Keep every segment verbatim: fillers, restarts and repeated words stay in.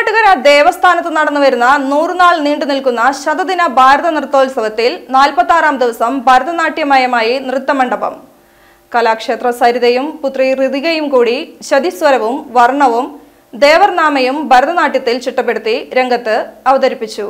നെടുങ്ങാട്ടുകര ദേവസ്ഥാനത്ത് നടന്നുവരുന്ന നൂറുനാൾ നീണ്ടു നിൽക്കുന്ന ശതദിന ഭാരത നൃത്തോത്സവത്തിൽ നാൽപ്പത്തി ആറാം ദിവസം ഭരതനാട്യമയമായി നൃത്തമണ്ഡപം. കലാക്ഷേത്ര സരിതയും പുത്രി ഋതികയും കൂടി ശതിസ്വരവും വർണ്ണവും ദേവർനാമയും ഭരതനാട്യത്തിൽ ചിട്ടപ്പെടുത്തി രംഗത്ത് അവതരിപ്പിച്ചു.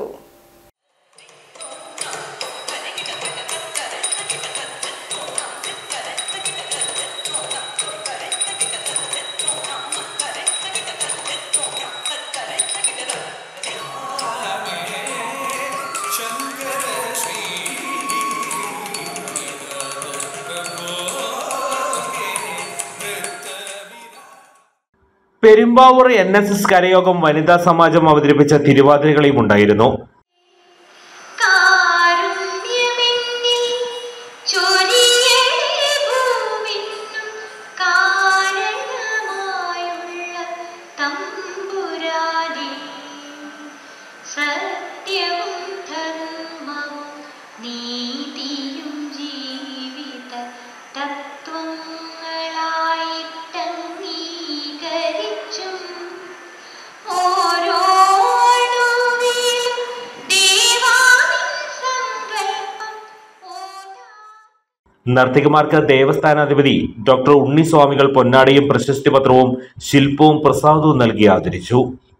പെരുമ്പാവൂർ എൻ എസ് എസ് കരയോഗം വനിതാ സമാജം അവതരിപ്പിച്ച തിരുവാതിരകളിയും ഉണ്ടായിരുന്നു. നർത്തകിമാർക്ക് ദേവസ്ഥാനാധിപതി ഡോക്ടർ ഉണ്ണിസ്വാമികൾ പൊന്നാടിയും പ്രശസ്തി പത്രവും ശില്പവും പ്രസാദവും നൽകി ആദരിച്ചു.